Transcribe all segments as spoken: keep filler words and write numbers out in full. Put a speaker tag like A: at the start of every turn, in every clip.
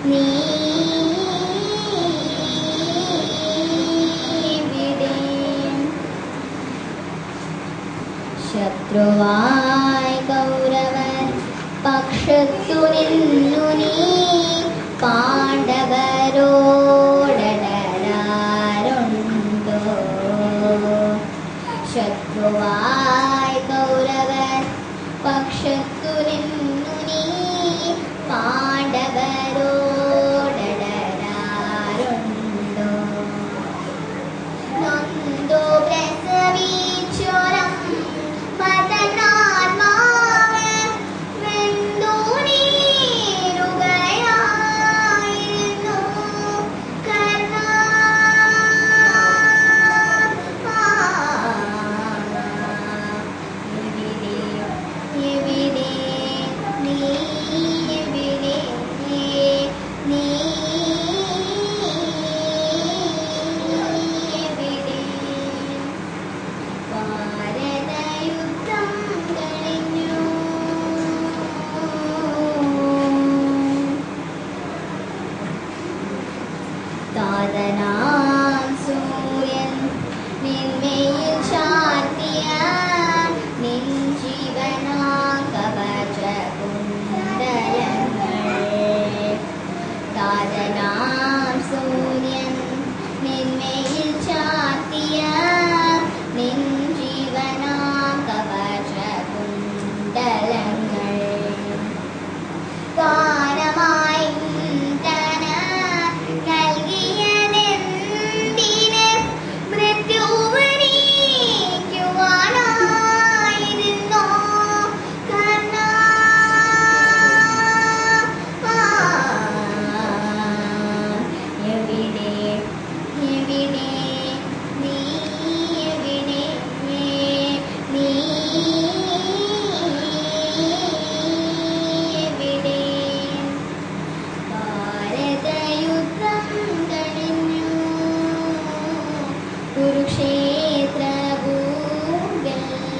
A: നീ എവിടെ? ശത്രുവായി കൗരവൻ പക്ഷത്തു നിന്നു നീ പാണ്ഡവരോടടാറുണ്ടോ? ശത്രുവായി കൗരവൻ പക്ഷത്തു നിന്നു നീ പാണ്ഡവരോടടാറുണ്ടോ? നൊന്തു പ്രസവിച്ചോരം മദനാത്മാവ് വെന്തു നീറുകയായിരുന്നു കർണ. എവിടെ നീ എവിടെ നീ എവിടെ? ഭാരത യുദ്ധം കഴിഞ്ഞു. താതനാം സൂര്യൻ നിന്മേൽ ചാർത്തിയ നിൻ ജീവനാ കവച കുണ്ടലങ്ങൾ. താതനാം സൂര്യൻ നിന്മേൽ ചാർത്തിയ നിൻ ജീവനാ കവച കുണ്ടലങ്ങൾ. ദാനമായി തന നൽകിയതെന്തിന്? മൃത്യുവരിക്കുവാനായിരുന്നോ കർണ? എവിടെ എവിടെ നീ എവിടെ നീ എവിടെ? ഭാരത യുദ്ധം കഴിഞ്ഞു. കുരുക്ഷേത്ര ഭൂഗൽ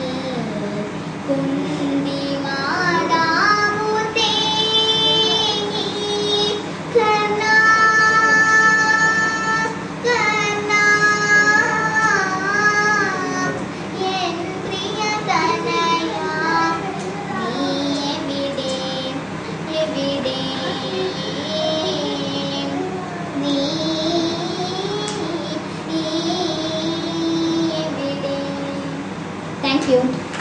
A: കുന്തി മാതാവു തേങ്ങി കർണ കർണ. എൻ പ്രിയതനയ നീ എവിടെ എവിടെ നീ എവിടെ? Thank U.